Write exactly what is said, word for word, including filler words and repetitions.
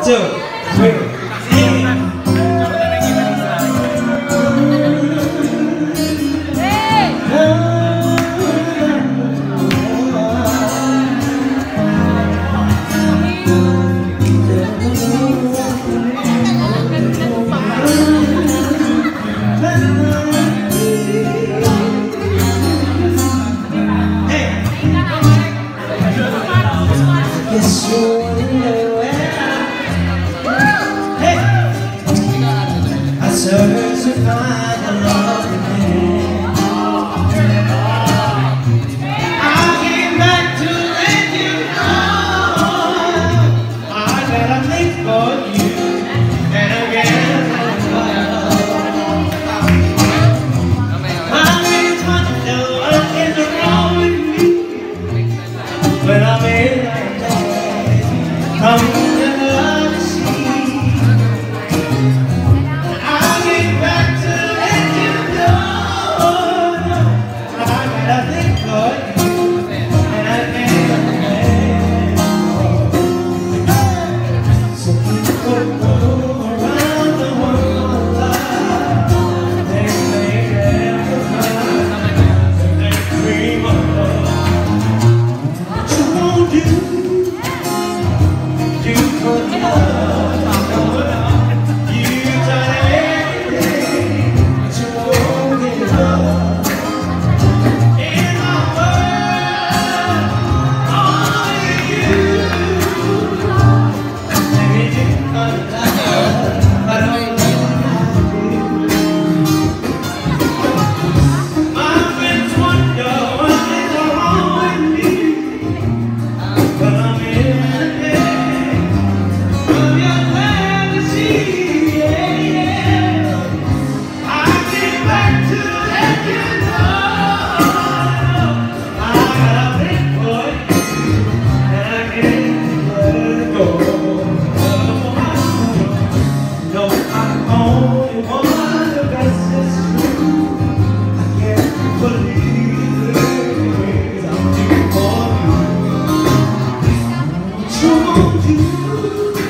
two, three. Yes, you know hey, I search to find the love again. I came back to let you know I got a thing for you, and again my friends want to know what is wrong with me when I'm in. Come to love see. I came back to let you know I got a thing for you, and I can't let so people go around the world alive. They may never find they dream of love. What you won't do? Come on, you.